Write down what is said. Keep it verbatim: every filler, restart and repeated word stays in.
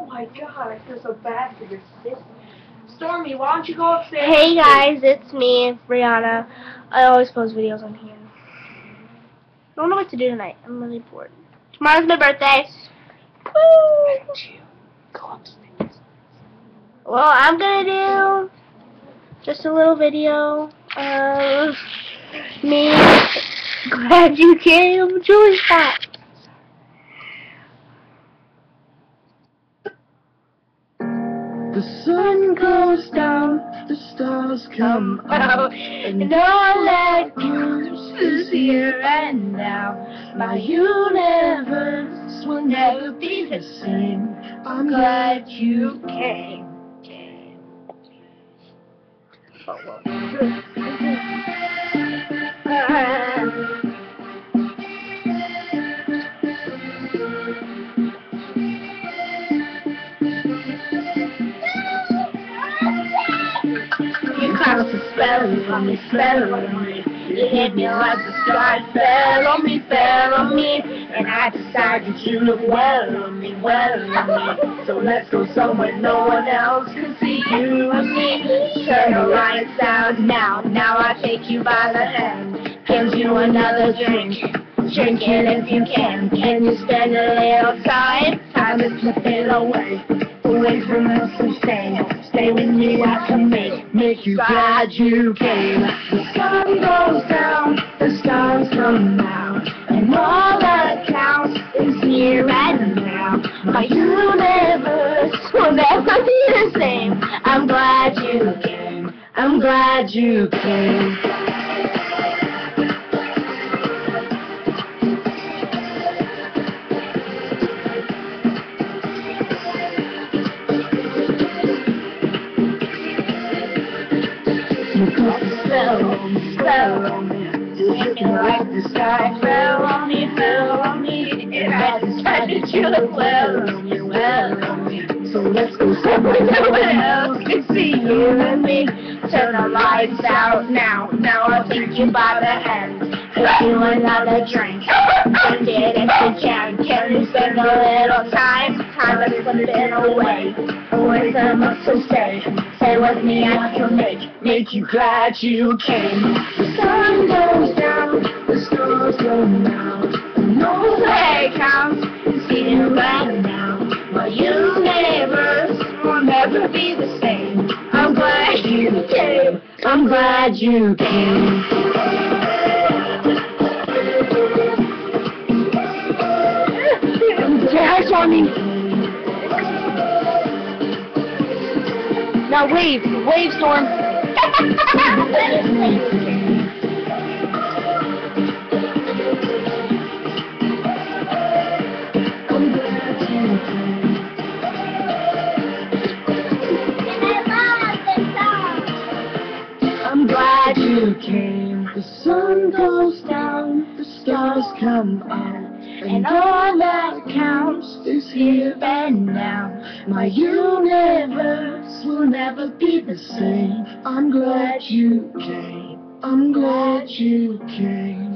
my god, I feel so bad for your sister. Stormy, why don't you go upstairs? Hey guys, it's me, Brianna. I always post videos on here. I don't know what to do tonight. I'm really bored. Tomorrow's my birthday. Woo! Why don't you go upstairs? Well, I'm gonna do just a little video of me. Glad you came. Julie's back. The sun goes down, the stars come out, and all that counts is here and now. My universe will never be the same. I'm glad you came. Oh, well. You cast a spell on me, spell on me. You hit me like the sky fell on me, fell on me. And I decided you look well on me, well on me. So let's go somewhere no one else can see you and me. Turn the lights out now, now I take you by the hand. Give you another drink, drink it if you can. Can you spend a little time? Time is slipping away, away from us and stay. Stay with me, I can make, make you glad you came. The sun goes down, the stars come out, and all that counts is here and now. My universe will never be the same. I'm glad you came, I'm glad you came. You cast a spell on me, spell on me. You hit me like the sky fell on me, fell on me. And I decided you look well on me, well on me. So let's go somewhere no one else can see you and me. Turn the lights out now, now I'll take you by the hand. Give you another drink, drink it if you can. Can you spend a little time? Time is slipping away, away from us, so stay. Stay with me, I can make, make you glad you came. The sun goes down, the stars come out, and all that counts is here right now. My universe will never be the same. I'm glad you came, I'm glad you came. Dance on me. Now wave, wave, Storm. I'm glad you came. The sun goes down, the stars come out, and all that counts is here and now. My universe will never be the same. I'm glad you came, I'm glad you came.